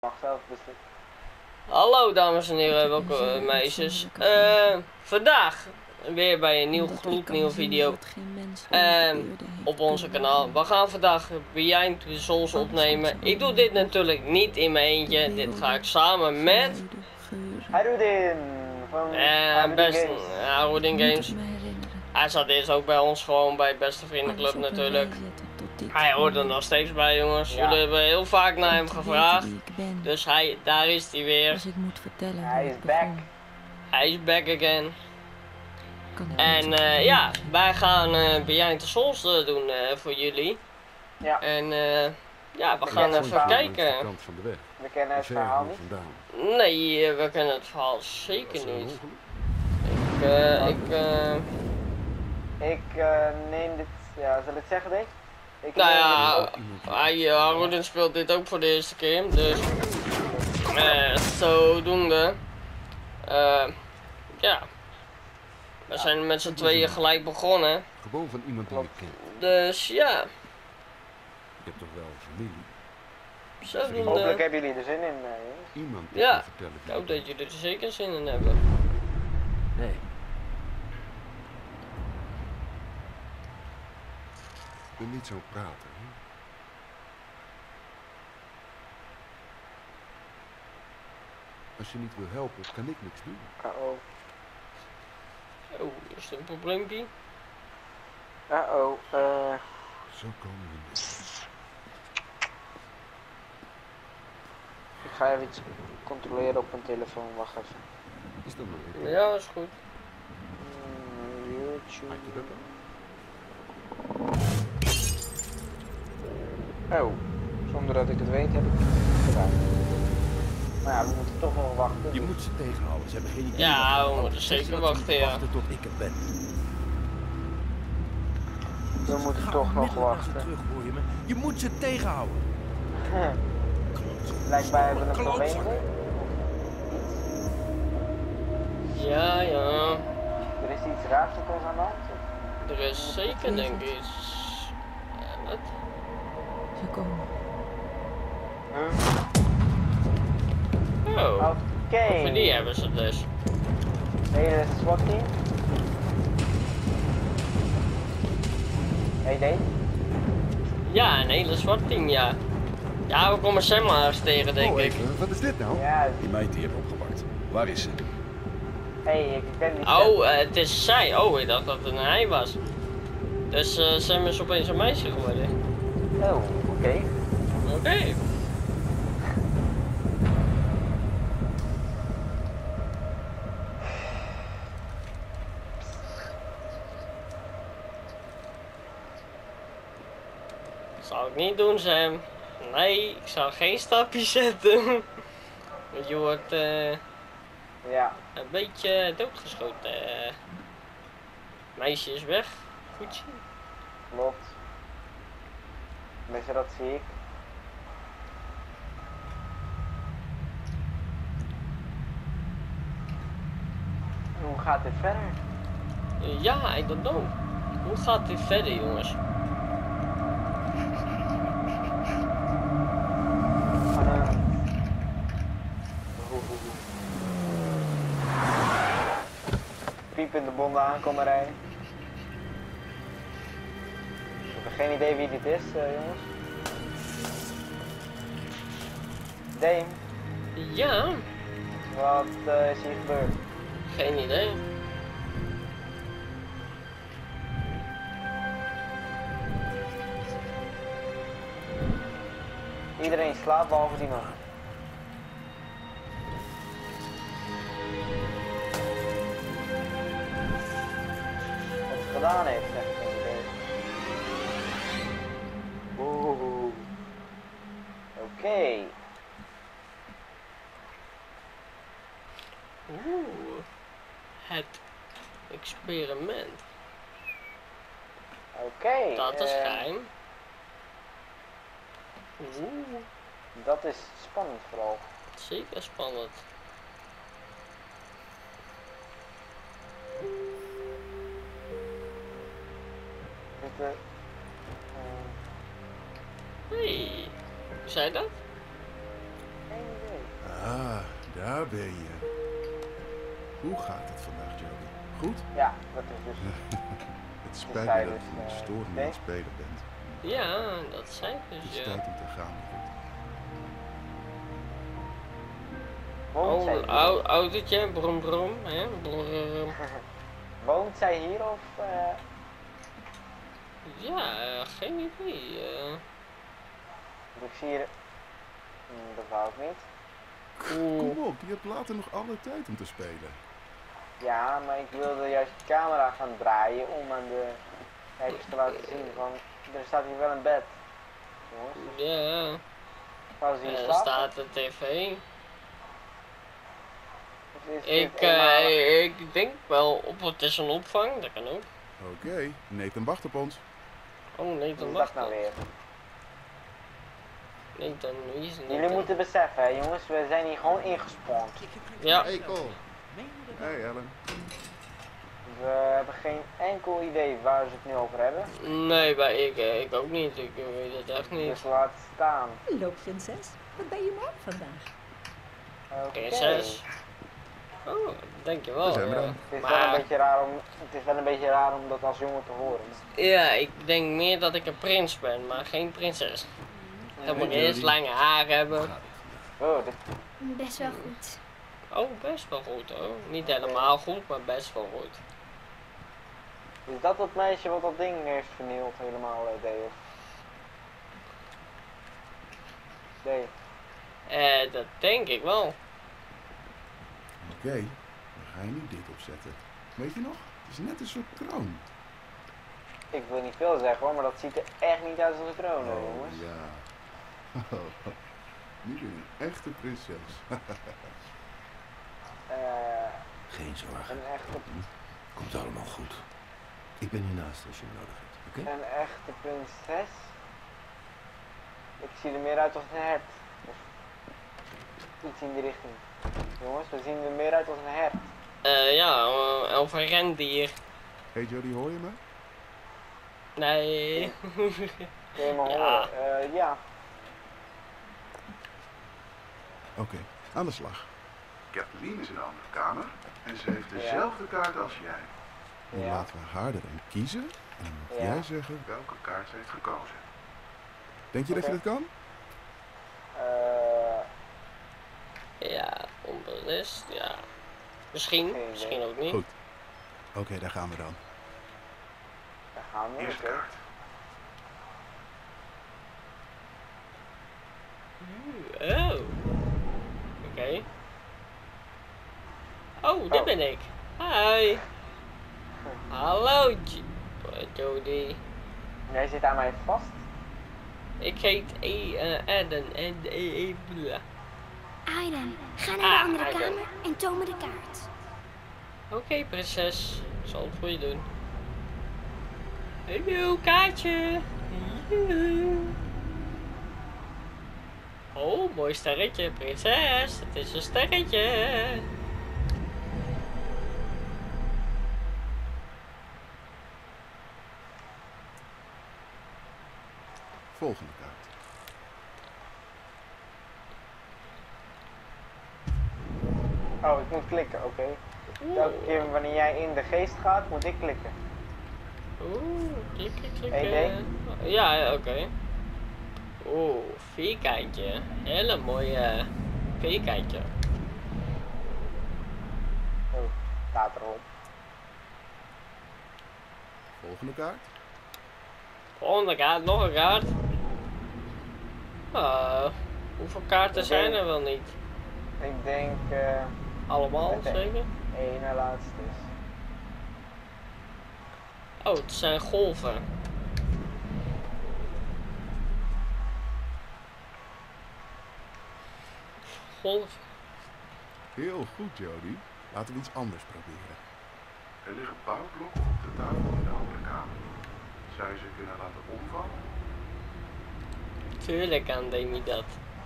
mag zelf beslissen. Hallo dames en heren, welkom meisjes. Vandaag weer bij een gloednieuwe video op onze kanaal. We gaan vandaag Behind the Souls opnemen. Ik doe dit natuurlijk niet in mijn eentje. Dit ga ik samen met Harudin van Harudin Games. Hij zat eerst ook bij ons, gewoon bij Beste Vriendenclub natuurlijk. Hij hoort er nog steeds bij, jongens. Ja. Jullie hebben heel vaak naar hem gevraagd. Dus daar is hij weer. Als ik moet vertellen Hij hoe is het back. begon, Hij is back again. kan ik En niet zo ja, wij gaan Behind the Souls doen voor jullie. Ja, En ja, we Ik gaan ken het even verhaal. kijken. Kant van de weg. we kennen het verhaal niet. Vandaan. Nee, we kennen het verhaal zeker Was er een niet. ongeluk? Ik neem dit, ja, zal ik het zeggen Dave? Ik Nou neem ja, dit op. Harudin speelt dit ook voor de eerste keer, dus zodoende. Ja, we zijn met z'n tweeën gelijk begonnen, Gewoon van iemand die je kent. dus ja, Je hebt toch wel familie? Hopelijk zodoende. hebben jullie er zin in, jongens. Iemand die Ja, kan vertellen Ik wie hoop je dat jullie er zeker zin in hebben. Nee. Ik wil niet zo praten. Hè? Als je niet wil helpen, kan ik niks doen. Uh-oh. Oh, is er een probleempje? Uh-oh. Zo komen we niet. Ik ga even iets controleren op mijn telefoon, wacht even. Is dat maar even? Ja, is goed. YouTube. Maakt u dat dan? Oh, zonder dat ik het weet heb ik het gedaan. Maar ja, we moeten toch nog wachten. Je moet ze tegenhouden. Ze hebben geen idee. Ja, wat er we aan moeten is. Zeg zeker ze dat ze wachten, moeten ja. wachten tot ik er ben. We moeten Ga toch nog onmiddellijk naar ze wachten. terug, hoor je me? Je moet ze tegenhouden. Blijkbaar hebben we een probleem. Klootzak. Ja, ja. Er is iets raars met ons aan de hand. Er is zeker denk ik iets. Wat? Ze komen. Oh, Oké. voor die hebben ze dus. Hele SWAT team. Hey Dave. Ja, een hele zwart team, ja. Ja, we komen Sam maar eens tegen, denk Oh, ik. even. Wat is dit nou? Ja, Die meid die heb opgepakt. Waar is ze? hey, ik ken die Oh, het is zij. Oh, ik dacht dat het een hij was. Dus Sam is opeens een meisje geworden. Oh, oké. Oké. Zou ik niet doen, Sam. Nee, ik zou geen stapje zetten. Want je wordt Ja, een beetje doodgeschoten. Meisje is weg. Goedje. klopt. Tenminste, dat zie ik. Hoe gaat dit verder? Ja, I don't know. Hoe gaat dit verder, jongens? Van een... Piepende bonden aankomerij. Ik heb geen idee wie dit is, jongens. Dame, Ja, wat is hier gebeurd? geen idee. Iedereen slaapt behalve die man. Wat het gedaan heeft, zeg ik geen idee. Oeh. Oké. Oeh, het experiment. Oké. Dat is geheim. Oeh, Dat is spannend vooral. zeker spannend. Dit, Hey, wie zei dat? geen Daar ben je. Hoe gaat het vandaag, Jody? Goed? Ja, dat is dus... Het spijt me zei dat dus, je een storm nee. aan het spelen bent. Ja, dat zei ik Het dus, is ja. tijd om te gaan, lieverd. Woont zij Oh, hier? autootje, brom brom, hè? Brom. Woont zij hier of... Ja, geen idee. Ik zie hier... dat wou ik niet. Kom op, je hebt later nog alle tijd om te spelen. Ja, maar ik wilde juist de camera gaan draaien om aan de kijkers te laten zien van... Er staat hier wel een bed. Jongens, Ja, gaan ze hier er slapen? staat de tv. Of is dit Ik eenmalig? denk wel, het is een opvang, dat kan ook. Oké, Nathan wacht op ons. Oh nee, Wat dan is wacht dat nou weer? Nee, dan wie is het Jullie moeten beseffen, hè, jongens, we zijn hier gewoon ingespannen. Ja, Hey Cole. Hey Ellen. We hebben geen enkel idee waar ze het nu over hebben. nee, maar ik ook niet. Ik weet het echt niet. Dus laat staan. Hallo prinses, wat ben je mooi vandaag? Oké. Prinses. Oh, dankjewel. Daar zijn we ja. dan. Het is wel een Maar beetje raar om, het is wel een beetje raar om dat als jongen te horen. ja, ik denk meer dat ik een prins ben, maar geen prinses. Dan moet ik Hey, eerst Jody. lange haar hebben. Oh, dit, Best wel goed. Oh, best wel goed hoor. Niet helemaal goed, maar best wel goed. is dat het meisje wat dat ding heeft vernield helemaal deed? Of? Nee. Dat denk ik wel. Oké, dan ga je nu dit opzetten. Weet je nog? Het is net een soort kroon. Ik wil niet veel zeggen hoor, maar dat ziet er echt niet uit als een kroon, hoor, jongens. ja. Nu ben je een echte prinses. Geen zorgen. Een echte, Komt allemaal goed. Ik ben hiernaast als je me nodig hebt, oké? een echte prinses? Ik zie er meer uit als een hert. Of iets in die richting. Jongens, we zien er meer uit als een hert. Ja, of een rendier. Hey Jody, hoor je me? Nee. Kun je me Ja. horen? Ja. Oké, aan de slag. Kathleen is in een andere kamer en ze heeft dezelfde kaart als jij. Nu Ja. laten we haar er een kiezen en dan moet Ja. jij zeggen welke kaart ze heeft gekozen. Denk je dat je Oké. dat kan? Ja, onbewust, ja. Misschien, Geen idee. misschien ook niet. Goed. Oké, daar gaan we dan. Daar gaan we. Eerste Oké. kaart. Oh. Oké. Oh, dit Oh. ben ik. Hi. Hallo, Jody. Jij zit aan mij vast. Ik heet Eden en bla. Aiden, ga naar de andere Aiden. kamer en toon me de kaart. Oké, prinses. Ik zal het voor je doen. Hallo, kaartje. Joe. Oh, mooi sterretje, prinses. Het is een sterretje. Volgende kaart. Oh, ik moet klikken, oké. Elke keer wanneer jij in de geest gaat, moet ik klikken. Oeh, klikken, klikken. ED? Ja, oké. Oeh, vierkantje. Hele mooie vierkantje. Oh, staat erop. Volgende kaart. Volgende kaart, nog een kaart. Hoeveel kaarten Ik zijn denk- er wel niet? Ik denk Allemaal, Oké. zeker? één na laatste is. Oh, het zijn golven. Golven. Heel goed, Jody. Laten we iets anders proberen. Er liggen bouwblokken op de tafel in de andere kamer. Zou je ze kunnen laten omvallen? Tuurlijk aan Demi dat.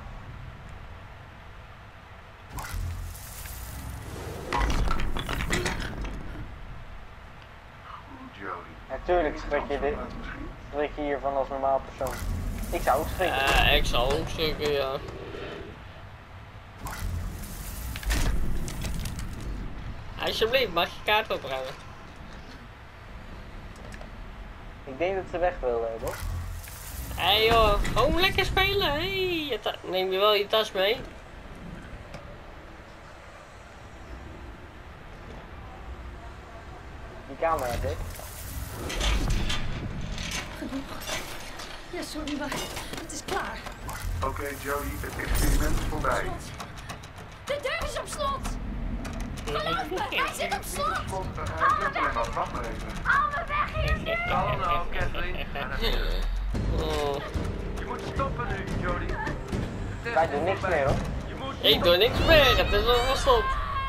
Goed, Jody. Natuurlijk schrik je hiervan als normaal persoon. Ik zou ook schrikken. Ik zal ook zeggen, ja. Alsjeblieft, mag je kaart opruimen? Ik denk dat ze weg wil, toch? Hé joh, gewoon lekker spelen. Hey, neem je wel je tas mee? Die camera, dit. Genoeg. Ja, sorry, maar het is klaar. Oké, Jody, het experiment is voorbij. De deur is op slot. Geloof me, hij zit op slot. Wacht maar even. Alle weg hier. Kalm nou, Kathleen. Oh. Je moet stoppen nu, Jody. De test Wij is doen niks voorbij. meer, hoor. Je moet Ik doe niks meer, het is al gestopt.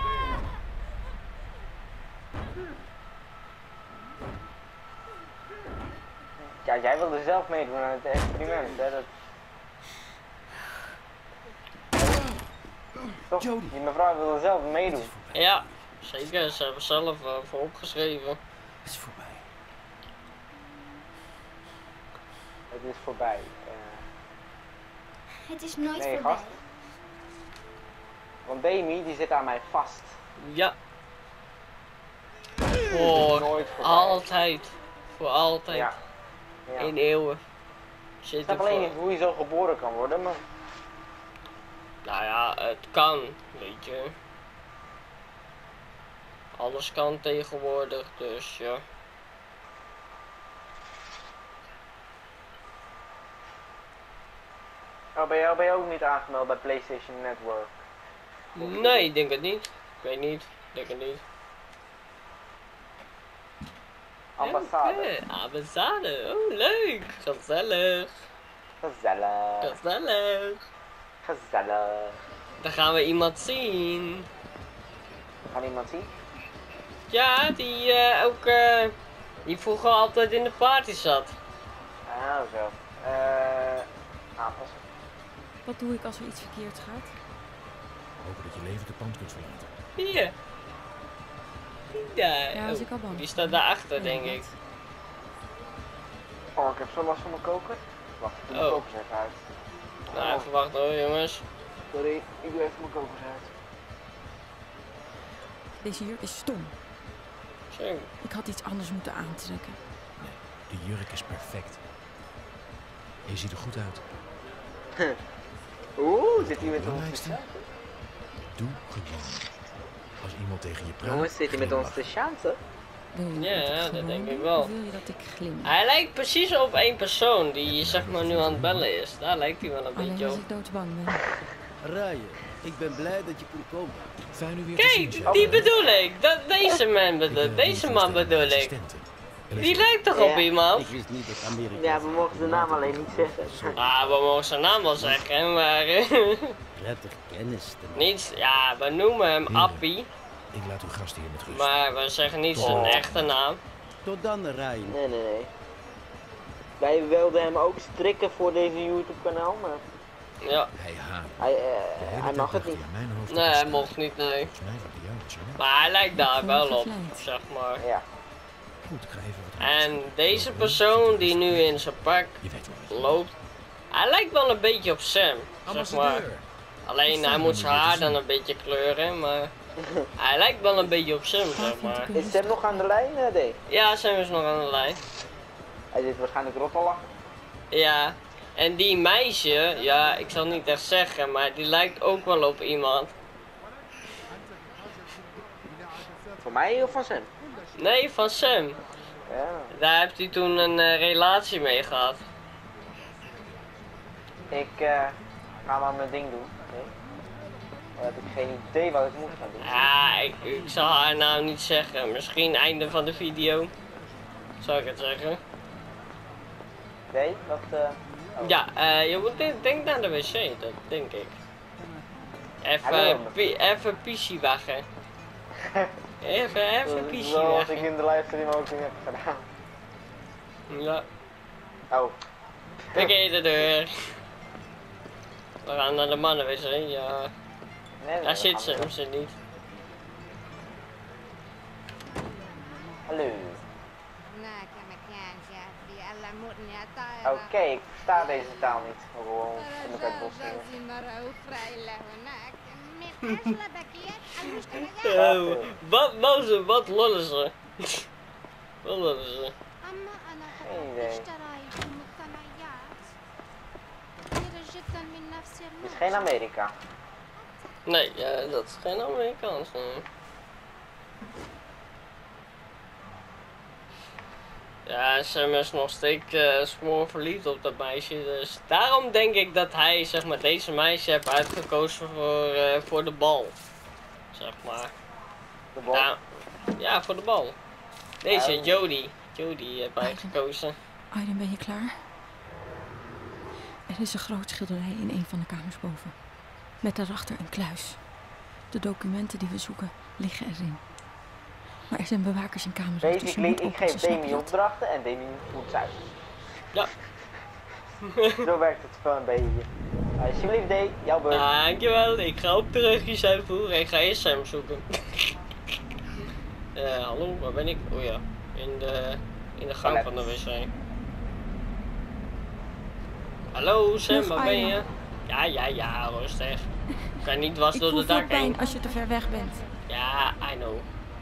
Ja, jij wilde zelf meedoen aan het experiment, hè? Dat... Toch? Jody. Die mevrouw wilde zelf meedoen. Ja, zeker, ze hebben zelf voor opgeschreven. Het is voorbij. Het is voorbij. Het is nooit Nee, voorbij. gast. Want Demi, die zit aan mij vast. Ja. Het is Voor nooit voorbij. altijd. Voor altijd. Ja. Ja. In eeuwen. Ik Zit snap er alleen voor. niet hoe je zo geboren kan worden, maar... Nou ja, het kan, weet je. Alles kan tegenwoordig, dus ja. Oh, ben je ook niet aangemeld bij PlayStation Network? Nee, ik denk het niet. Ik weet niet. Ik denk het niet. Ambassade. Oké, ambassade. Oh, leuk. Gezellig. Gezellig. Gezellig. Gezellig. Dan gaan we iemand zien. Kan iemand zien? Ja, die ook, die vroeger altijd in de party zat. Ah, zo. Aanpassen. Wat doe ik als er iets verkeerd gaat? Hopen dat je levend het pand kunt verlaten. Hier. Die daar. Ja, was Oh, ik al bang. die staat daarachter, denk ik. Oh, ik heb zo last van mijn koker. Wacht, ik doe mijn Oh. kokers even uit. Nou, even wachten hoor, jongens. Sorry, ik doe even mijn kokers uit. Deze jurk is stom. Zo. Ik had iets anders moeten aantrekken. De jurk is perfect. Je ziet er goed uit. Oeh, zit hier met ons te Belangrijkste? chatten? Doe gewoon. Als iemand tegen je praat, Jongens, zit hier met ons te glimlach. chatten? Wil je Ja, dat ik dat gewoon denk ik doe, wel. Of wil je dat ik glimlach? Hij lijkt precies op één persoon die zeg maar nu aan het bellen is. Daar lijkt hij wel een Alleen beetje als op. ik doodsbang ben. Ryan, ik ben blij dat je kon komen. Fijn u weer te zien, Kijk, Jack. die bedoel ik. Deze man Ik, bedoel, deze ben man een van bedoel de ik. assistenten. En als Die je- lijkt toch Ja. op iemand? Ik wist niet dat Amerika... Ja, we mogen de naam alleen niet zeggen. Ah, we mogen zijn naam wel zeggen, maar Prettig kennis te maken. niet, ja, we noemen hem Appie, Ik laat uw gast hier met rust. maar we zeggen niet zijn Oh. echte naam. Tot dan, Ryan. Nee. Wij wilden hem ook strikken voor deze YouTube kanaal, maar Ja, Hij haat. hij, De hele hij tijd mag het dacht hij niet. aan mijn hoofd nee, te hij staan. mocht niet, nee. Volgens mij wordt hij jou wat zo. Maar hij lijkt daar wel op, Gevleid. zeg maar. Ja. Goed, ik ga even wat anders En doen. deze persoon die nu in zijn pak Je weet wel wat je loopt, hij lijkt wel een beetje op Sam, zeg maar. Ambassadeur. Alleen hij moet zijn haar dan een beetje kleuren, maar hij lijkt wel een beetje op Sam, zeg maar. Is Sam nog aan de lijn, D? Ja, Sam is nog aan de lijn. Hij zit waarschijnlijk rot te lachen. Ja, en die meisje, ja, ik zal niet echt zeggen, maar die lijkt ook wel op iemand. Van mij of van Sam? Nee, van Sam. Ja. Daar heeft hij toen een relatie mee gehad. Ik ga maar mijn ding doen. Nee. Dan heb ik geen idee wat ik moet gaan doen. Ja, ik zal haar naam niet zeggen. Misschien einde van de video. Zal ik het zeggen? Nee, wat oh. Ja, je moet denk naar de wc, dat denk ik. Even pissie wagen. Even pissie Zoals ik wagen. in de livestream ook niet heb gedaan. Ja, Oh. verkeerde de deur. We gaan naar de mannen wc, ja. Nee, Daar zit gaan ze, we. hem zit niet. Hallo. Nou, Oké, ik versta deze taal niet. Gewoon in elkaar bos zingen. Wat lullen ze? Wat lullen ze? Geen idee. Het is geen Amerika. Nee, dat is geen Amerikaans. Nee. Ja, Sam is nog steeds smoor verliefd op dat meisje. Dus daarom denk ik dat hij zeg maar, deze meisje heeft uitgekozen voor de bal. Zeg maar. De bal? Nou, ja, voor de bal. Deze Ja. Jody heeft hij gekozen. Aiden, ben je klaar? Er is een groot schilderij in een van de kamers boven. Met daarachter een kluis. De documenten die we zoeken liggen erin. Maar er zijn bewakers in kamers. Basically, ik geef Demi opdrachten en Demi moet ze uit. Ja. Zo werkt het wel een beetje. Alsjeblieft, D, jouw beurt. Dankjewel, ik ga op terugjes uitvoeren en ga eerst Sam zoeken. Hallo, waar ben ik? Oh ja, in de gang van de wc. Hallo Sam, waar ben je? Ja, rustig. Ik kan niet was door de dak heen. pijn als je te ver weg bent. Ja, I know.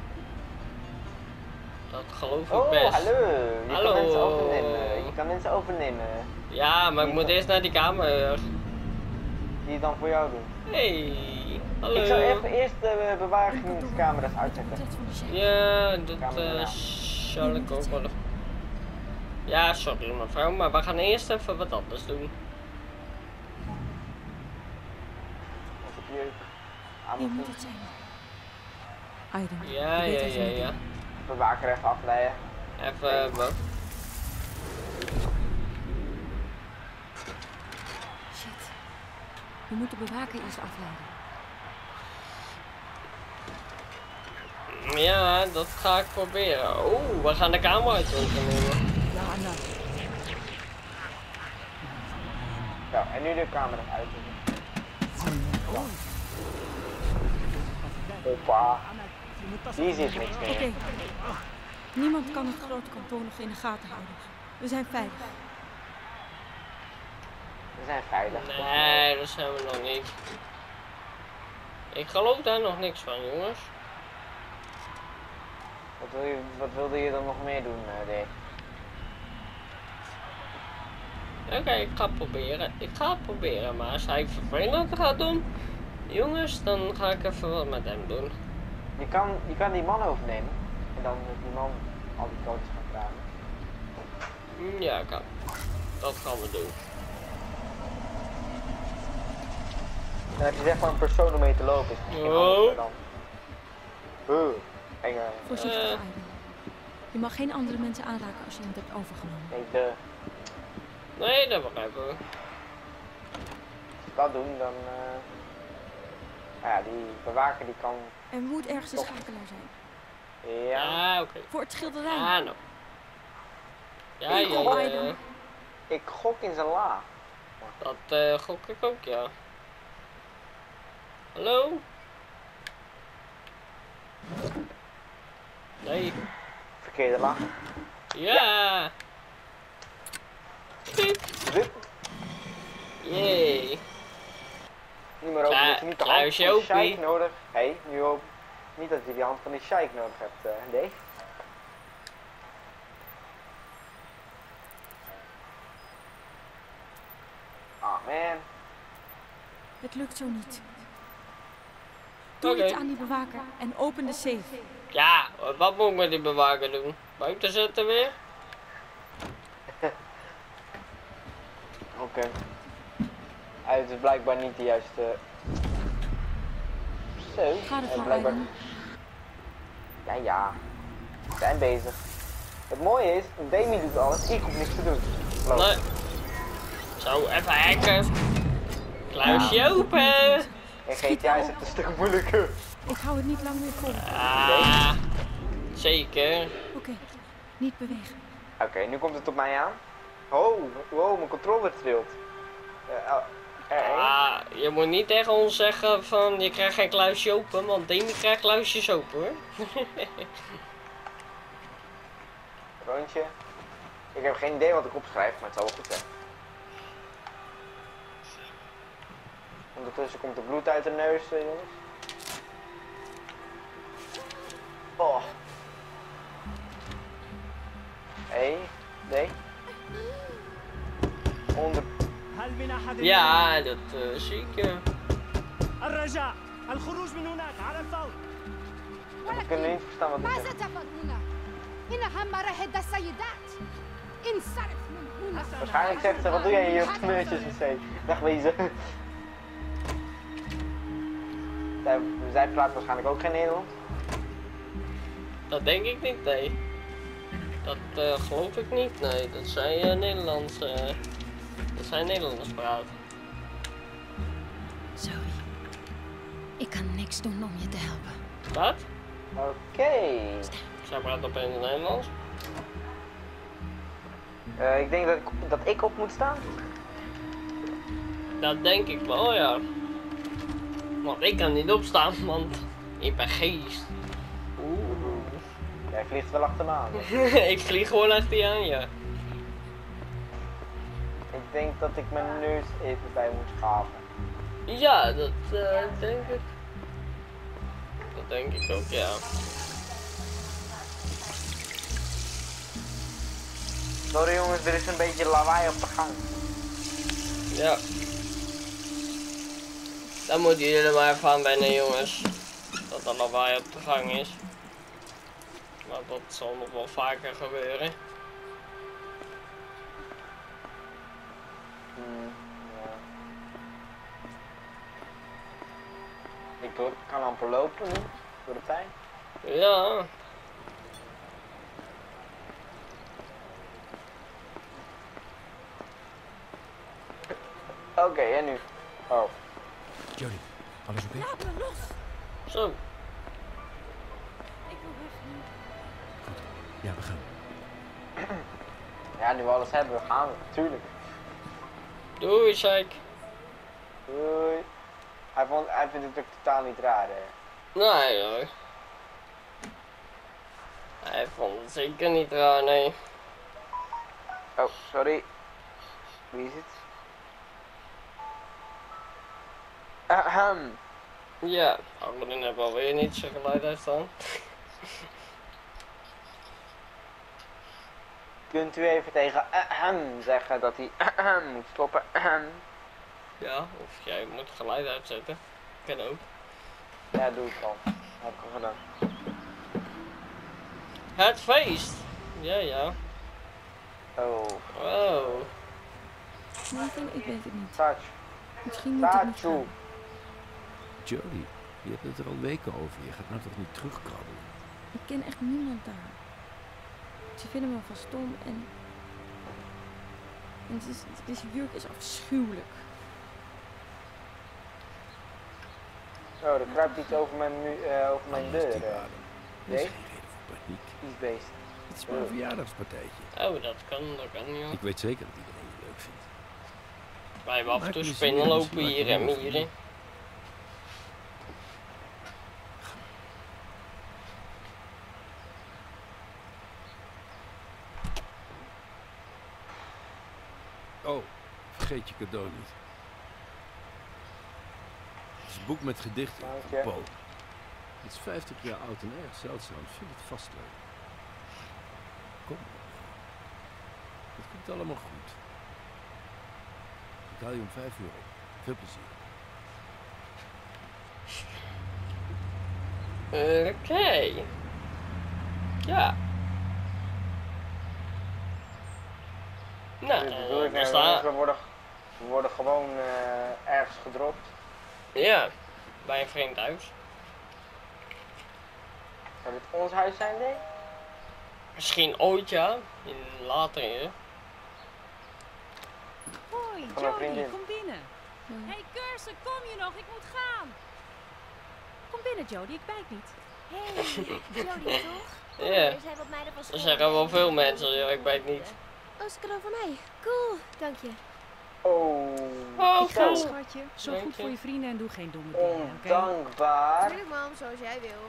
Dat geloof ik Oh, best. hallo. Je Hallo. kan mensen overnemen. Je kan mensen overnemen. Ja, maar ik moet eerst naar die kamer. Die het dan voor jou doen. Hey, hallo. Ik zou even eerst de bewakingscamera's uitzetten. Ja, dat zal ik ook wel. Ja, sorry mevrouw, maar we gaan eerst even wat anders doen. Als ik jeuk aan Je mijn moet voet. het zijn. Aiden, Ja. Bewaker even afleiden. Even wat. Shit. We moeten de bewaker eerst afleiden. Ja, dat ga ik proberen. Oh, we gaan de camera uit nemen. Ja, nou. Zo, en nu de camera's uitzetten. Hoppa. Die zit niks meer. Oké. Niemand kan het grote kantoor nog in de gaten houden. We zijn veilig. We zijn veilig. Nee, dat zijn we nog niet. Ik geloof daar nog niks van, jongens. Wat wilde je dan nog meer doen, Dave? Oké, ik ga het proberen, maar als hij vervelend gaat doen, jongens, dan ga ik even wat met hem doen. Je kan die man overnemen. En dan met die man al die codes gaan vragen. Ja, kan. Dat gaan we doen. Dan heb je zeg maar een persoon om mee te lopen. Is misschien handiger dan. Enge. Voorzichtig, Aiden. Je mag geen andere mensen aanraken als je het hebt overgenomen. Nee, dat begrijpen we. Als we dat doen, dan... ja, die bewaker die kan... Er moet ergens een schakelaar zijn. Ja. Oké. Voor het schilderij. Ah, nou. Ja. Ik gok in zijn la. Dat gok ik ook, ja. Hallo? Nee. Verkeerde la. Ja. Jee. Nu maar open dat je niet de hand van die sheik nodig... nu ook. Niet dat je die hand van die sheik nodig hebt, Dave. Ah, man. Het lukt zo niet. Doe iets aan die bewaker en open de safe. Ja, wat moet ik met die bewaker doen? Buiten zetten weer? Oké. Hij is blijkbaar niet de juiste... Zo. Ga ervan, blijkbaar... Ja. We zijn bezig. Het mooie is, Demi doet alles, ik hoef niks te doen. Nee. Zo, even hacken. Kluisje open. En GTA is het een stuk moeilijker. Ik hou het niet lang meer vol. Ah, zeker. Oké, niet bewegen. Oké, nu komt het op mij aan. Oh, wow, mijn controller trilt. Je moet niet tegen ons zeggen van je krijgt geen kluisje open, want Demi krijgt kluisjes open hoor. Rondje. Ik heb geen idee wat ik opschrijf, maar het zal wel goed zijn. Ondertussen komt er bloed uit de neus, jongens. Oh. Hé, nee. Onder. Ja, dat zie ik. We kunnen niet verstaan wat ماذا het is. تفعل هنا؟ إنها مراحل السيدات. انصرف من هنا. Waarschijnlijk zegt ze, wat doe jij hier op kneusjes in zee? Wegwezen. Zij praat waarschijnlijk ook geen Nederlands. Dat denk ik niet, nee. Dat geloof ik niet, nee. Dat zij Nederlands, dat zij Nederlands praten. Sorry. Ik kan niks doen om je te helpen. Wat? Oké. Zij praat opeens Nederlands. Ik denk dat ik op moet staan. Dat denk ik wel, ja. Want ik kan niet opstaan, want ik ben geest. Oeh. Jij vliegt wel achter me aan. Ik vlieg gewoon achter je aan, ja. Ik denk dat ik mijn neus even bij moet schaven. Ja, dat denk ik. Dat denk ik ook, ja. Sorry jongens, er is een beetje lawaai op de gang. Ja. Dan moeten jullie er maar even aan wennen, jongens. Dat er lawaai op de gang is. Maar dat zal nog wel vaker gebeuren. Ja. Ik kan amper lopen nu, door de pijn. Ja. Oké, en nu? Oh. Jody, alles oké? Laat me los! Zo. Ik wil weg nu. Goed. Ja, we gaan. Ja, nu we alles hebben, gaan we. Tuurlijk. Doei, Sheik. Doei. Hij vindt het ook totaal niet raar, hè. Nee hoor. Hij vond het zeker niet raar, nee. Oh, sorry. Wie is het? Ahem. Ja, Adeline heeft alweer niet zijn geluid uitstaan. Kunt u even tegen ahem zeggen dat hij ahem moet stoppen? Ahem. Ja, of jij moet geluid uitzetten. Kan ook. Ja, doe ik al. Heb ik al gedaan. Het feest! Ja, ja. Oh. Wow. Nathan, ik weet het niet. Touch. Misschien moet ik niet Tachu. gaan. Jody, je hebt het er al weken over. Je gaat nou toch niet terugkrabbelen? Ik ken echt niemand daar. Ze vinden me van stom en deze jurk is afschuwelijk. Oh, er kruipt iets over mijn deur. Rustig adem. Er is Nee? geen reden voor paniek. Iets beest. Het is maar een verjaardagspartijtje. Oh, dat kan joh. Ik weet zeker dat iedereen je leuk vindt. Wij hebben af en Maak toe plezier, spinnen lopen misschien hier maak je en wel even mieren. Oh, vergeet je cadeau niet. Het is een boek met gedichten Dank van je. Poe. Het is 50 jaar oud en erg zeldzaam. Vind het vast leuk. Kom op. Het komt allemaal goed. Ik haal je om 5 uur op. Veel plezier. Oké. Ja. Nou, Dus bedoel ik, we staan... we worden gewoon ergens gedropt. Ja, bij een vreemd huis. Zou dit ons huis zijn, denk ik? Misschien ooit ja, in later hè. Hoi, Van een Jody, vriendin. kom binnen. Hey Curse, kom je nog? Ik moet gaan. Kom binnen, Jody, ik bijt niet. Hey, Jody toch? Ja. Er zijn wat meiden van Er school. zeggen wel veel mensen, ja, ik weet niet. Oh, is een cadeau voor mij. Cool, dank je. Oh. Oh, Ik ga, cool. schatje. Zorg Dank goed je. voor je vrienden en doe geen domme dingen, oké? Ondankbaar. Tuurlijk mam, zoals jij wil.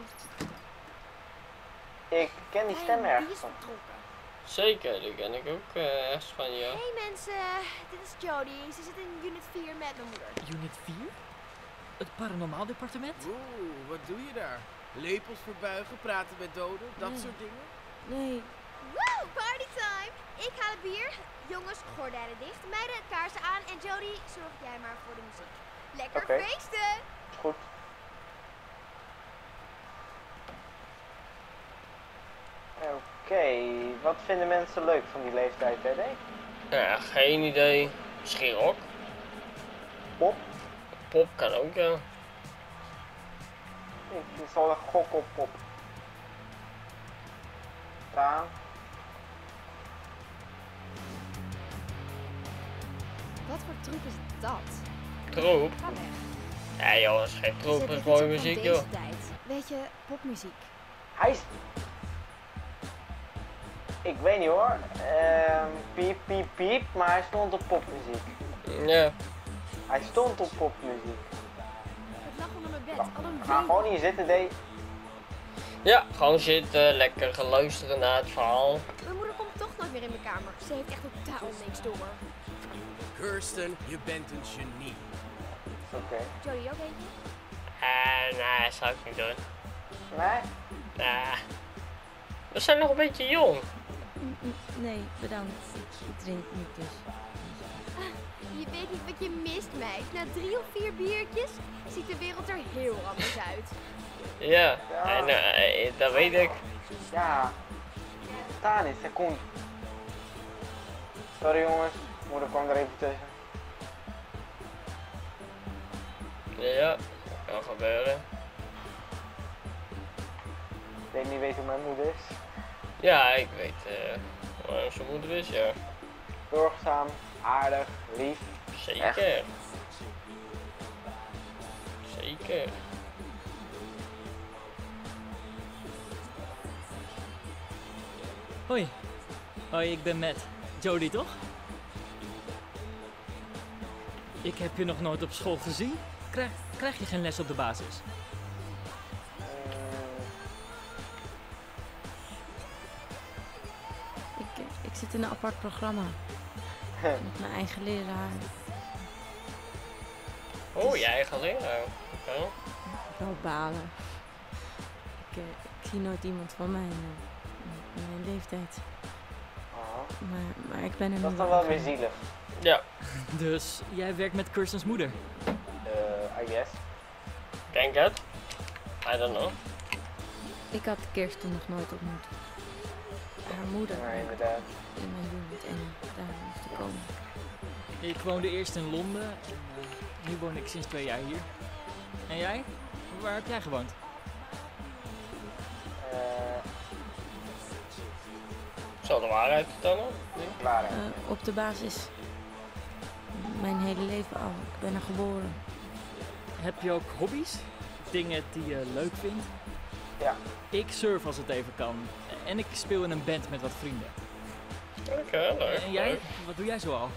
Ik ken die stem Hey, ergens wie is van. vertrokken? Zeker, die ken ik ook ergens van ja. Hey mensen, dit is Jody. Ze zit in unit 4 met mijn moeder. Unit 4? Het paranormaal departement? Oeh, wat doe je daar? Lepels verbuigen, praten met doden, dat soort dingen? Nee. Woe, partytime! Ik haal het bier. Jongens, gordijnen dicht, meiden, kaarsen aan en Jody, zorg jij maar voor de muziek. Lekker Oké. feesten! Is goed. Oké, wat vinden mensen leuk van die leeftijd, hè? Ja, geen idee. Misschien rock. Pop? Pop kan ook, ja. Ik zal een gok op pop. Daan? Wat voor troep is dat? Troep? Ga weg. Ja joh, is geen troep, is mooie muziek joh. Weet je, popmuziek. Hij is... Ik weet niet hoor. Piep, piep, piep, maar hij stond op popmuziek. Ja. Hij stond op popmuziek. Het lag onder mijn bed, al een Ga gewoon hier zitten, Dee. Ja, gewoon zitten, lekker luisteren naar het verhaal. Mijn moeder komt toch nooit meer in mijn kamer. Ze heeft echt totaal niks door. Kirsten, je bent een genie. Oké. Jody ook eentje? Nee, dat zou ik niet doen. Nee? Nah. We zijn nog een beetje jong. Nee, bedankt. Ik drink niet dus. Je weet niet wat je mist, meid. Na 3 of 4 biertjes ziet de wereld er heel anders uit. Ja, Ja. en dat weet ik. Ja. Daan is, hij komt. Sorry jongens, moeder kwam er even tussen. Ja, kan gebeuren. Ik weet niet hoe mijn moeder is. Ja, ik weet waarom zijn moeder is, ja. Zorgzaam, aardig, lief. Zeker. Echt? Zeker. Hoi. Hoi, ik ben Matt. Jody, toch? Ik heb je nog nooit op school gezien. Krijg je geen les op de basis? Ik zit in een apart programma. Met mijn eigen leraar. Oh, je eigen leraar. Oké. Wel balen. Ik zie nooit iemand van mijn leeftijd. Oh. Maar ik ben er Dat nu is dan wel weer zielig. Ja. Dus jij werkt met Kirsten's moeder? I guess. Denk het. I don't know. Ik had Kirsten nog nooit ontmoet. Haar moeder Nee, inderdaad. in mijn unit en daar moest ik komen. Ik woonde eerst in Londen en nu woon ik sinds 2 jaar hier. En jij? Waar heb jij gewoond? Zal de waarheid vertellen? Waarheid. Op de basis. Mijn hele leven al. Ik ben er geboren. Heb je ook hobby's? Dingen die je leuk vindt? Ja. Ik surf als het even kan. En ik speel in een band met wat vrienden. Oké, leuk. En jij? leuk. Wat doe jij zo al?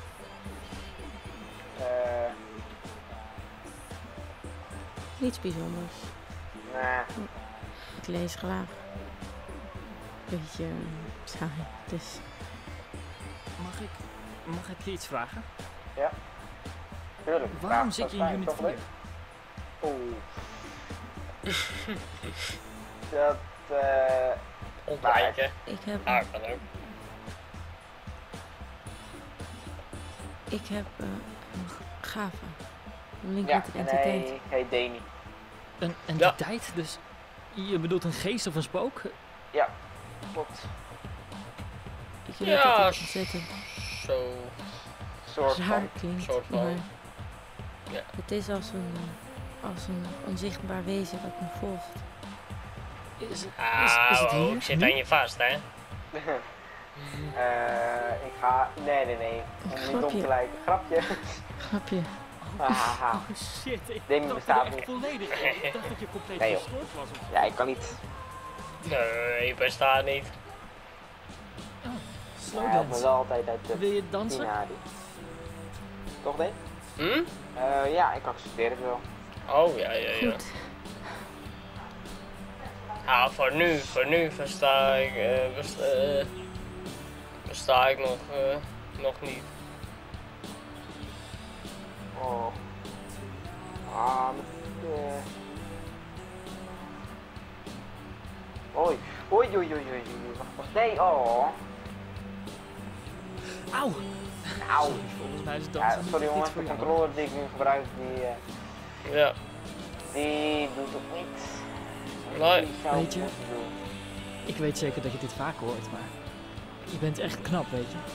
Niets bijzonders. Nee. Ik lees graag. Beetje saai, dus... Mag ik je iets vragen? Ja. Tuurlijk. Waarom Vraag, zit je dat in is unit fijn, 4? Oeh. Dat, Ontwijken. Ik heb... Kan ook. Ik heb een gave. Een link ja, met een entiteit. nee, heet Dani. Een entiteit? Dus je bedoelt een geest of een spook? Ja, klopt. Ik weet Ja, dat het ontzettend zo. Soort raar van. klinkt, Soort van. maar Ja. het is als een onzichtbaar wezen dat me volgt. Is het hier? Ik zit aan je vast, hè? Ik ga... Nee. Om niet op Grapje. te lijken. Grapje. Grapje. Hahaha. Oh shit, ik Demi dacht bestaat echt niet. volledig. Ik dacht dat je compleet Nee, joh. gestoord was. Ja, ik kan niet. Nee, ik bestaat niet. Slow Ja, ik ben dance. wel altijd uit de Wil je dansen? Pinari. Toch, Deen? Ja, ik accepteer het wel. Oh, ja. Goed. Ja, voor nu versta ik, versta ik nog niet. Oh. Oei. Oei, oei, oei, oei. Wacht. Nee, oh. Auw! Auw. Volgens mij is het Ja, dansen sorry niet jongens, voor de jou. controller die ik nu gebruik, Ja. die doet het niet. Nee. Die zou Weet je, het moeten doen. ik weet zeker dat je dit vaker hoort, maar je bent echt knap, weet je.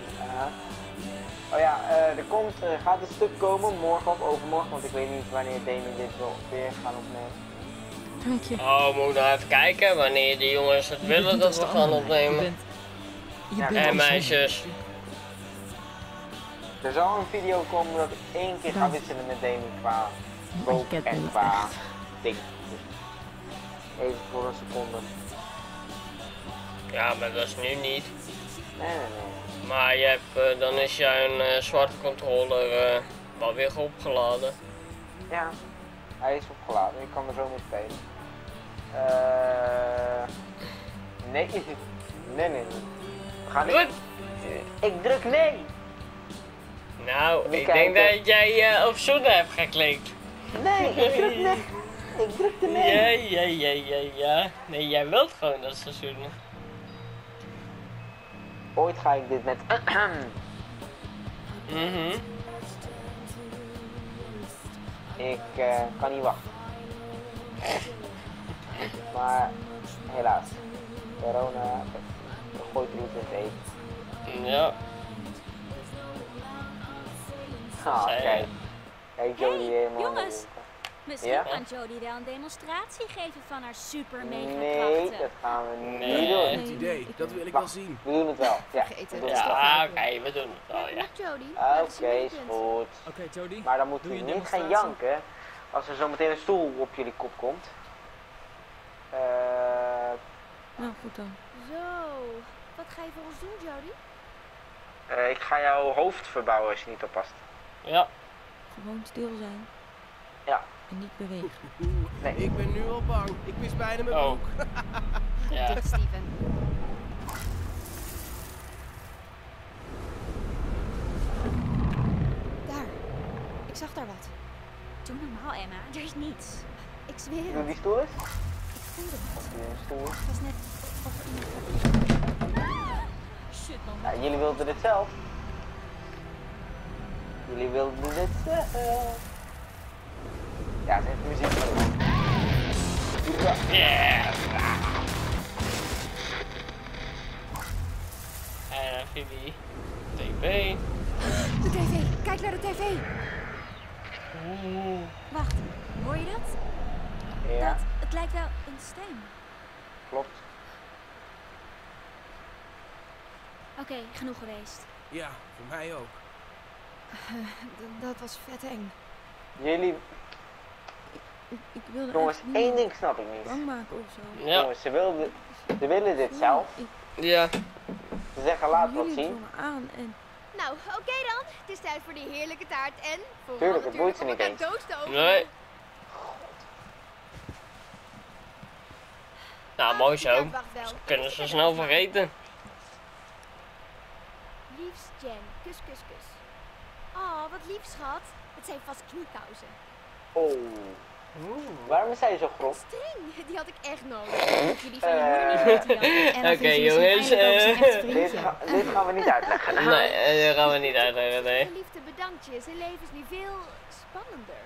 Oh ja, gaat een stuk komen, morgen of overmorgen, want ik weet niet wanneer Demi dit wil weer gaan opnemen. Dank je. Oh, we moeten even kijken wanneer de jongens het willen dat we gaan opnemen. En meisjes. Er zal een video komen dat ik 1 keer ga wisselen met Demi qua koop en qua ding. Even voor een seconde. Ja, maar dat is nu niet. Nee. Maar je hebt, dan is jouw zwarte controller wel weer opgeladen. Ja, hij is opgeladen. Ik kan er zo mee spelen. Nee. Nee. We gaan niet. Ik druk nee. Nou, ik denk dat jij op zoenen hebt geklikt. Nee, ik druk nee. Ik drukte nee. Ja. Nee, jij wilt gewoon dat ze zoenen. Ooit ga ik dit met Ik kan niet wachten. Maar helaas. Corona gooit er iets in het eten. Ja. Ah, kijk. Kijk Jodie helemaal. Jongens, misschien Ja? kan Jodie wel een demonstratie geven van haar super mega Nee, krachten. dat gaan we niet doen. Goed idee, dat wil ik wel zien. We doen het wel. Ja, Vergeten. we doen Ja, het oké, we doen het wel, ja. Jodie. wel. Oké, is goed. Oké, Jodie. Maar dan moeten Doe we je niet gaan demonstratie? janken als er zo meteen een stoel op jullie kop komt. Nou, goed dan. Zo, wat ga je voor ons doen, Jodie? Ik ga jouw hoofd verbouwen als je niet oppast. Ja. Gewoon stil zijn. Ja. En niet bewegen. Nee. Ik ben nu al bang. Ik mis bijna mijn Oh. broek. Ja. Dit, Steven. Daar. Ik zag daar wat. Doe normaal, Emma. Er is niets. Ik zweer Doe het. die stoel eens. Ik voelde het. Of die een stoel is. Het was net of er iemand... Shit, man. Ja, jullie wilden dit zelf. Jullie wilden dit zelf. Ja, zet de muziek maar op. Yeah. En dan vind je TV. De tv. Kijk naar de tv. Wacht, hoor je dat? Ja, Het lijkt wel een stem. klopt. Oké, genoeg geweest. Ja, voor mij ook. Dat was vet eng. Jullie, Ik wilde jongens, echt één niemand ding snap ik niet. bang maken of zo. Ja. Jongens, ze willen dit zelf. Ja. Ze zeggen laat wat Jullie zien. doen me aan en Nou, oké dan. Het is tijd voor die heerlijke taart en vooral Tuurlijk, het boeit natuurlijk ze om niet elkaar eens. dood te openen. Nee. Nou, mooi Die zo. taart wacht wel. Ze kunnen ze snel vergeten. Liefst Jen, kus, kus, kus. Oh, wat lief schat. Het zijn vast kniekousen. Oh. Waarom is hij zo grof? String, die had ik echt nodig. Jullie van je moeder niet weten, Jan. En dan Oké, vind je jongens, misschien eigenlijk ook zijn echt Dit, vriendje. dit gaan we niet uitleggen. Nee, dat gaan we niet uitleggen, nee. Mijn liefde, bedankt je. Zijn leven is nu veel spannender.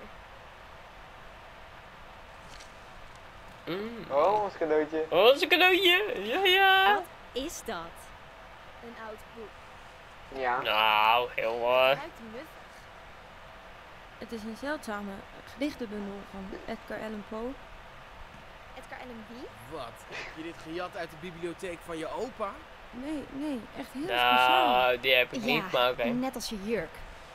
Oh, ons cadeautje. Oh, dat is een cadeautje. Ja. Wat is dat? Een oud boek. Ja. Nou, heel Het ruikt muffig. het is een zeldzame gedichtenbundel van Edgar Allan Poe. Edgar Allan wie? Wat? Heb je dit gejat uit de bibliotheek van je opa? Nee, echt heel speciaal. Nou, die heb ik niet, maar oké. net als je jurk.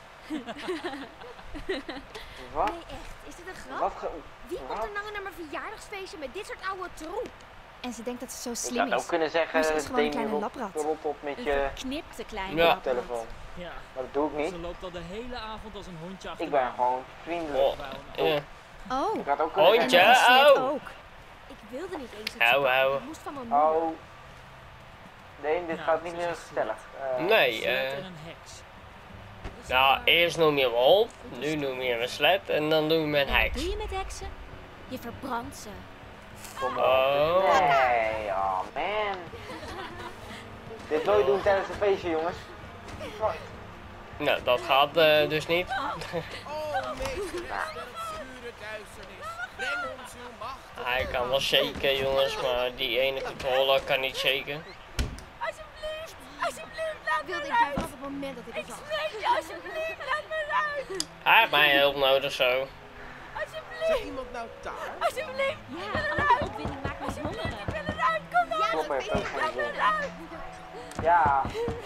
Wat? Nee, echt. Is dit een grap? Wat? Wie komt er nou naar mijn verjaardagsfeestje met dit soort oude troep? En ze denkt dat ze zo Je slim zou is. ook kunnen zeggen, Maar ze is gewoon een Demi, kleine laprat. rot op met Een je geknipte kleine Ja. laprat. telefoon. Ja. Maar dat doe ik niet. Ze loopt al de hele avond als een hondje achter Ik ben gewoon vriendelijk. Oh, ja. Oh, Ik had ook kunnen Hondje, zeggen- en Slet au. ook. Ik wilde niet eens het Au, zoeken. au. Het moest van mijn moeder. Oh. Nee, dit Ja, gaat niet het is meer een gezellig. Nee, Slet en een heks. nou, eerst noem je hem hond, nu noem je hem een slet en dan noem je hem een En wat heks. doe je met heksen? Je verbrandt ze. Kom op. Oh. Nee, oh man. Dit nooit doen tijdens een feestje, jongens. Nou, dat gaat dus niet. Oh, meester, pure duisternis. Breng ons uw macht. Hij kan wel shaken, jongens, maar die ene controller kan niet shaken. Alsjeblieft, alsjeblieft, laat me Wilde ik eruit. doen vanaf het moment dat ik Ik het zag. smeek je, alsjeblieft, laat me eruit. Hij heeft mij hulp nodig zo. Is Alsjeblieft, iemand nou taart? alsjeblieft, ik wil Ja, eruit. opwinding maakt me Alsjeblieft, hongeren. ik wil eruit, kom op. Ja, Klopt, dat heeft weet ook ik. geen Laat me zin. eruit. Ja.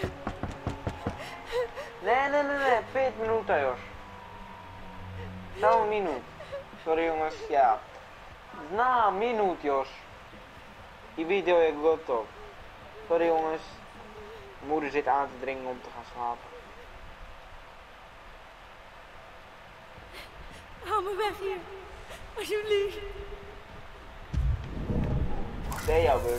Nee, 40 minuten, Jos. Nou, een minuut. Sorry, jongens, ja. Na, een minuut, Jos. Die video is goed toch. Sorry, jongens. Mijn moeder zit aan te dringen om te gaan slapen. Hou me weg hier. Alsjeblieft. Dave, jouw beurt.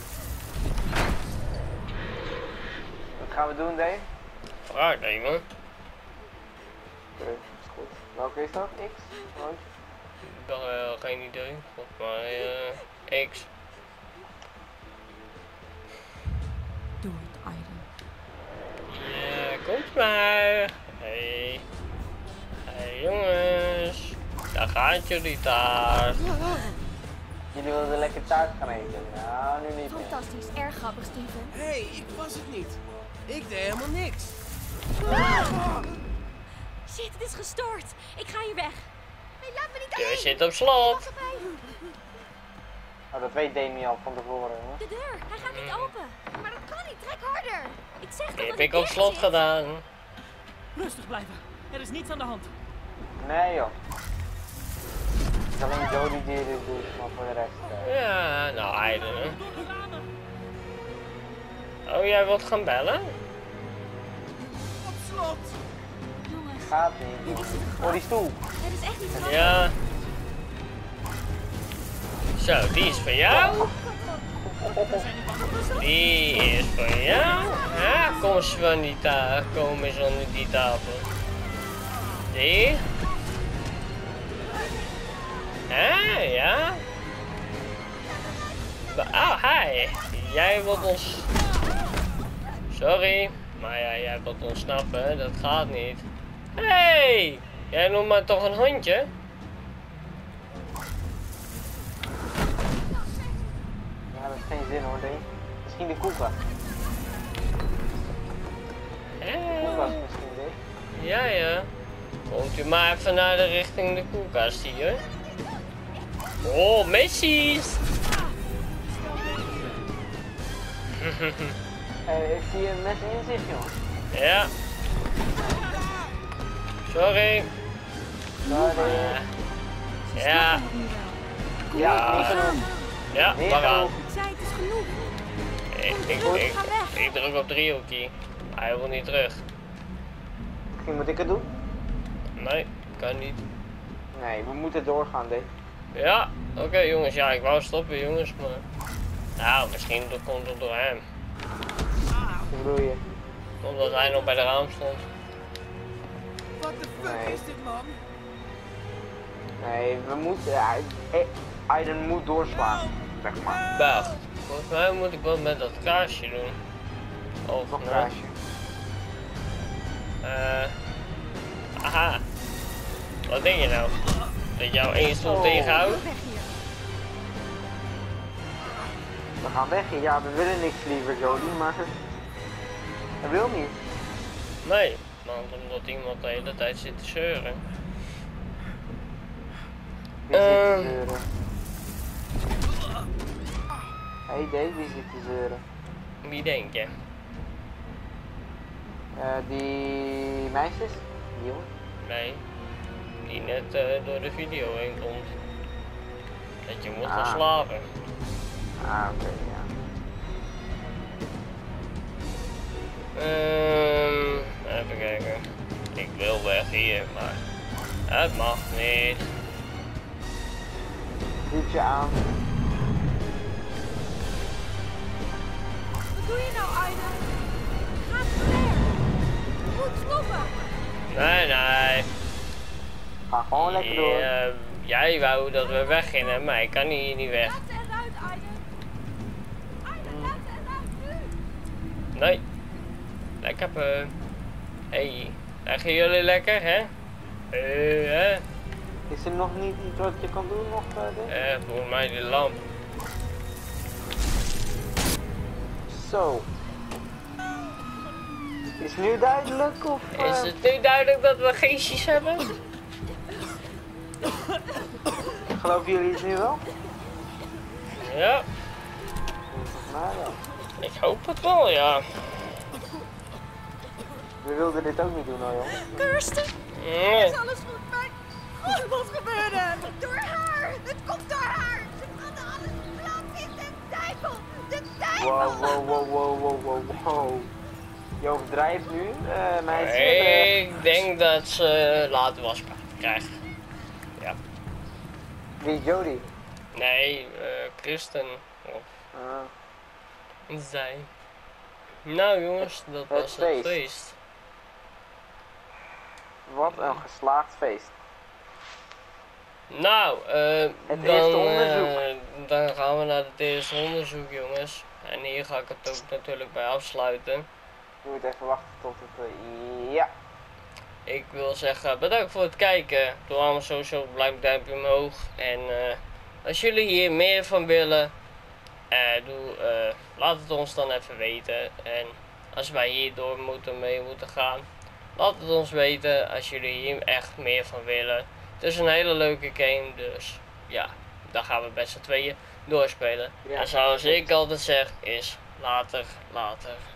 Wat gaan we doen, Dave? Vraag even. Oké, is goed. Welke is dat? X? Nooit? Geen idee. Volgens mij X. Doe het, Aiden. Ja, komt maar. Hey. Hey jongens. Daar gaat jullie taart. Jullie wilden lekker taart gaan eten. Nou, nu niet meer. Fantastisch, erg grappig, Steven. Hé, ik was het niet. Ik deed helemaal niks. Shit, het is gestoord. Ik ga hier weg. Nee, laat me niet Je alleen. zit op slot. Pas op mij. Oh, dat weet Demi al van tevoren, hoor. De deur, hij gaat niet open. Maar dat kan niet, trek harder. Ik zeg toch Die dat heb ik op dicht slot zit? gedaan. Rustig blijven. Er is niets aan de hand. Nee, joh. Het is alleen Jody die dit doet, maar voor de rest. Ja, nou Aiden. Hè. Oh, jij wilt gaan bellen? Op slot. Jongens, Gaat niet. dit is te Oh, groot. die stoel. Het is echt niet grappig. Ja. Zo, die is voor jou. Die is voor jou. Ja, kom eens van die tafel. Kom eens onder die tafel. Die. Ja. Oh, hi. Jij wilt ons... Sorry, maar ja, jij wilt ontsnappen. Dat gaat niet. Hey, jij noemt maar toch een hondje? Ja, dat heeft geen zin hoor, Dave. Misschien de koelkast. Koelkast misschien, Dave. Ja. Komt u maar even naar de richting de koelkast hier. Oh, Messi's! Heeft hij een mes in zich, joh? Ja. Sorry. Sorry. Ja. Ja, niet genoeg. Ja, Niet we gaan. genoeg. Ik zei het is genoeg. Ik druk op driehoekje. Hij wil niet terug. Misschien moet ik het doen? Nee, kan niet. Nee, we moeten doorgaan, Dave. Ja, oké jongens. Ja, ik wou stoppen jongens, maar... Nou, misschien komt het door hem. Wat bedoel je? Omdat hij nog bij de raam stond. Wat de fuck is dit, man? Nee, we moeten... Aiden moet doorslaan, zeg maar. Wacht. Volgens mij moet ik wat met dat kaarsje doen. Of Nog nee. kaarsje. Aha. Wat denk je nou? Dat jou één stoel tegenhoudt? Weg hier. We gaan weg hier. Ja, we willen niks liever, Jody, maar... Dat wil niet. Nee, want omdat iemand de hele tijd zit te zeuren. Wie zit te zeuren? Hey Dave, wie zit te zeuren? Wie denk je? Die meisjes? Die jongen? Nee. Die net door de video heen komt. Dat je moet gaan Ah. slapen. Ah, oké, ja. Even kijken. Ik wil weg hier, maar het mag niet. Liedje aan. Wat doe je nou, Aiden? Ga te ver. Je moet stoppen. Nee. Ga gewoon lekker door. Jij wou dat we weggingen, maar ik kan hier niet weg. Laat ze eruit Nee. Lekker hey, leggen jullie lekker, hè? Hè? Is er nog niet iets wat je kan doen nog verder? Volgens mij die lamp. Zo. Is het nu duidelijk of... Is het nu duidelijk dat we geestjes hebben? Geloven jullie het nu wel? Ja. Nou ja. Ik hoop het wel, ja. We wilden dit ook niet doen, hoor, jongen. Kirsten! Nee. Is alles goed, maar... Oh, wat gebeurde er? Door haar! Het komt door haar! Ze brandde alles plat in de duivel! De duivel! Wow. Je overdrijft nu, meisje. Ik denk dat ze later wel spijt krijgt. Ja. Wie, Jody? Nee, Kristen. Of Ah. zij. Nou jongens, dat was het feest. Wat een geslaagd feest. Nou, eerste onderzoek. dan gaan we naar het eerste onderzoek, jongens. En hier ga ik het ook natuurlijk bij afsluiten. Je moet even wachten tot het... ja. Ik wil zeggen, bedankt voor het kijken. Doe allemaal sowieso een duimpje omhoog. En als jullie hier meer van willen, laat het ons dan even weten. En als wij hierdoor mee moeten gaan, laat het ons weten als jullie hier echt meer van willen. Het is een hele leuke game, dus ja, daar gaan we best z'n tweeën doorspelen. Ja. En zoals ik altijd zeg, is later.